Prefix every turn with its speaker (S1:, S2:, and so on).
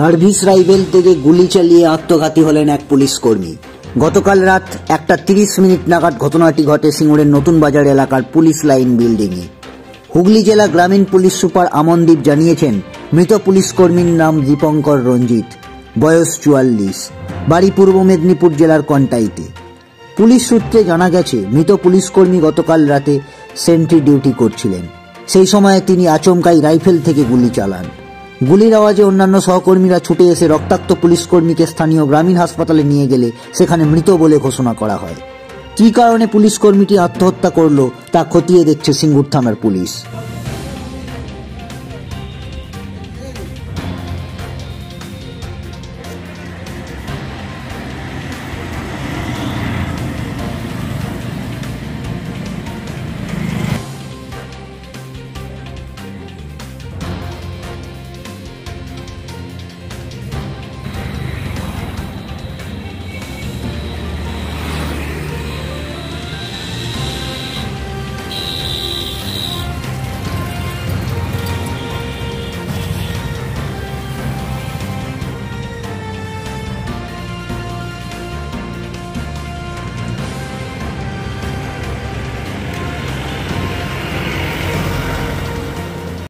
S1: Service rifle থেকে গুলি চালিয়ে আত্মঘাতী হলেন এক পুলিশ কর্মী। গতকাল রাত 1:30 নাগাদ ঘটনাটি ঘটে সিঙ্গুরের নতুন বাজার এলাকার পুলিশ লাইন বিল্ডিংয়ে। হুগলি জেলা গ্রামীণ পুলিশ সুপার আমনদীপ জানিয়েছেন, মৃত পুলিশ কর্মীর নাম দীপঙ্কর রঞ্জিত, বয়স 44, বাড়ি পূর্ব মেদিনীপুর জেলার কন্টাইতে। পুলিশ সূত্রে জানা গেছে, মৃত পুলিশ কর্মী গতকাল রাতে সেন্ট্রি ডিউটি করছিলেন। সেই সময় তিনি আচমকাই রাইফেল থেকে গুলি চালান। গুলির আওয়াজে অন্যান্য সহকর্মীরা ছুটে এসে রক্তাক্ত পুলিশ কর্মীকে স্থানীয় গ্রামীণ হাসপাতালে নিয়ে গেলে সেখানে মৃত বলে ঘোষণা করা হয়। কী কারণে পুলিশ কর্মীটি আত্মহত্যা করল তা খতিয়ে দেখছে সিঙ্গুর থানার পুলিশ।